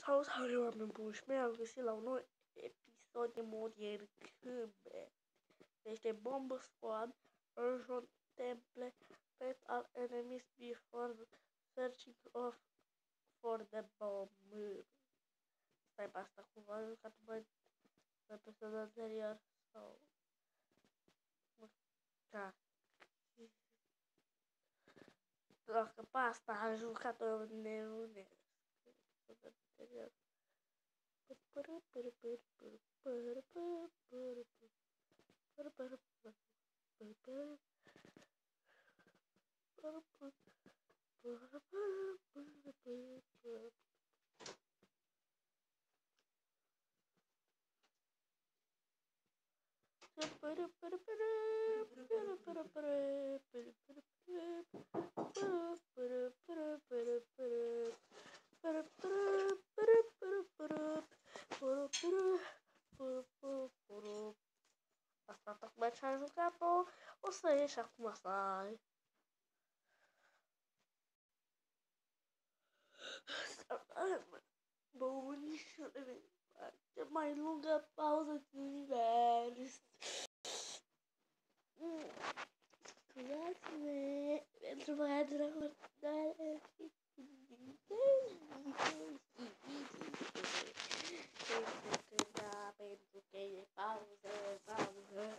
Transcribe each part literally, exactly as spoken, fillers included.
Salut, salut oameni buni și mi-am găsit la un nou episod de Modier Cube. Este Bomb Squad, Urgent Temple, Pet all enemies before searching of for the bomb. Stai pe asta cumva, ca tu mai pe episodul anterior sau... Da. Dacă pe asta am jucat-o nebunesc. Episodul anterior. Asta tocmai ce-am jucat-o, o să ieși acum să ai. Bunișule, cea mai lungă pauză din univers. Scuzați-ne pentru băiatul recordare. Pentru că e pauză, pauză.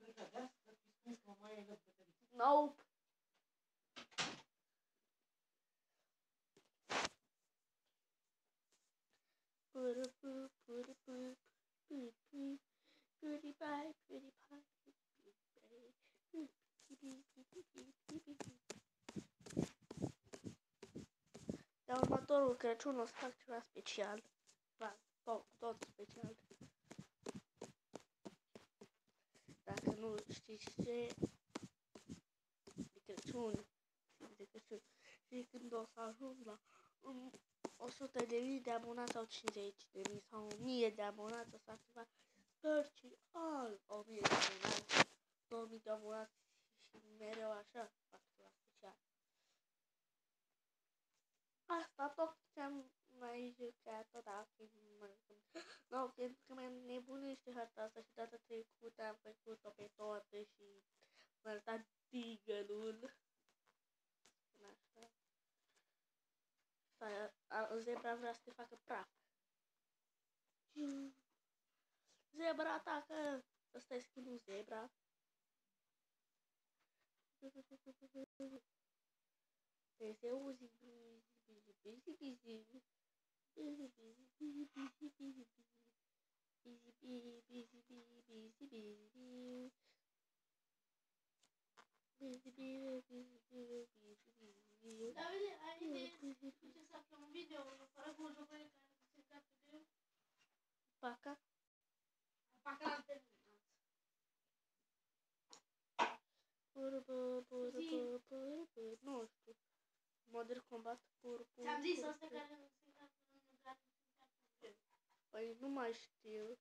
Nope. Pură-pu, pură-pu, pură-pu, pură-pai, pură-pai, la următorul Crăciun o să fac ceva special. Tot, tot special. Dacă nu știți ce, de Crăciun, de Crăciun, și când o să ajung la um, o sută de mii de abonați sau cincizeci de mii sau o mie de abonați, o să fac ceva special. o mie de abonați, două mii de abonați și mereu așa fac ceva special. Asta tot ce-am mai jucat-o, dacă nu, pentru că mi-am nebunește harta asta și data trecută am făcut-o pe toate și m-a arătat Deagle-ul. Așa. Zebra vrea să te facă praf. Zebra atacă! Ăsta e skin-ul Zebra. Este uzi busy busy busy busy busy busy busy busy busy busy busy busy busy busy busy Davide, hai de ce să facem un video fără cu jocurile care se încarcă de eu? Paca? Paca l-am terminat. Nu știu. Modern Combat pur pur. Ți-am zis astea care se încarcă de eu. Păi nu mai știu.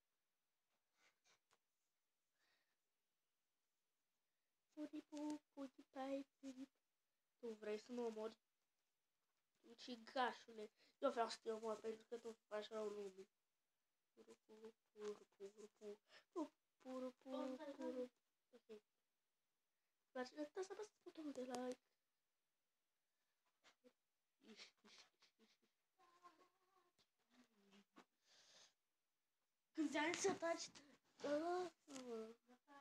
Puripu, puripai, purip. Tu vrei să mă omori? Ucigașule, eu vreau să te omor pentru că tu faci rău lumii. Puru, puru, puru, puru, puru, puru, puru, puru. Ok. Dar trebuie să apăsați butonul de like. Când ți-am zis să taci, da, mă.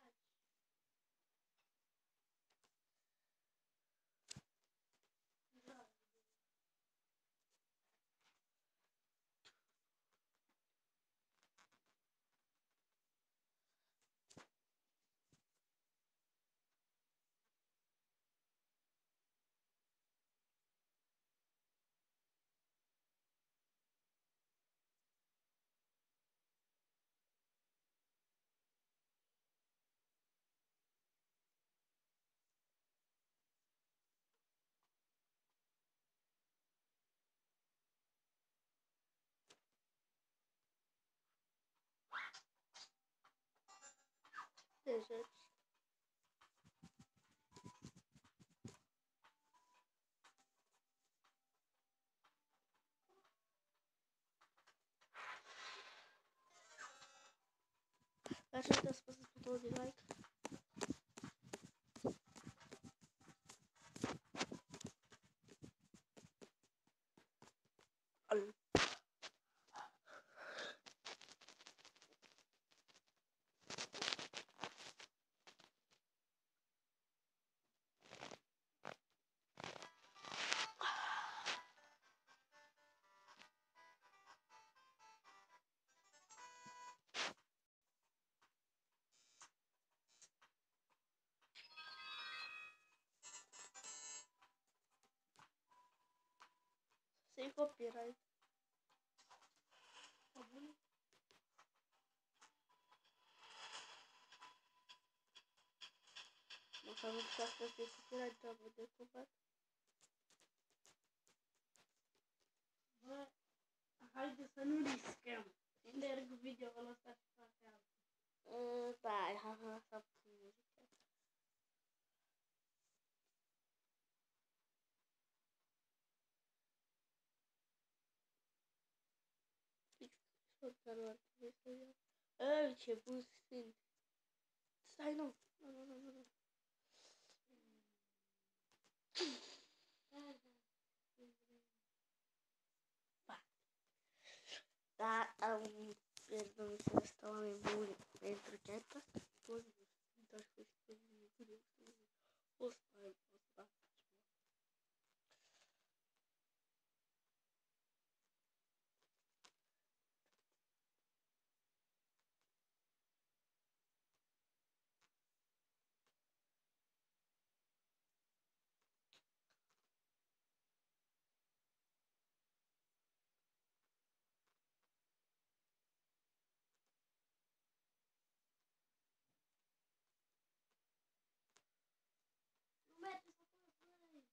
Deci, Așa că să apăsați butonul de like. Al. Sem copyright. Não sabem que está a fazer copyright, já vou derrubar. Haide să nu riscăm. Șterg video-ul ăsta și fac altul. Uh, da, hai să lăsăm muzica. Dar nu ar trebui să iau. Ei, ce bun sunt. Stai, nu. Nu, nu, nu, nu, nu. Da, um, perdão se eles estão a me bullying dentro de estas coisas. Então acho que eu estou me curioso. Os pais, os pais. Nu merge să fac, băi.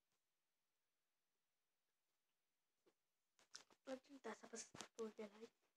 Pode tentar essa pessoa de like.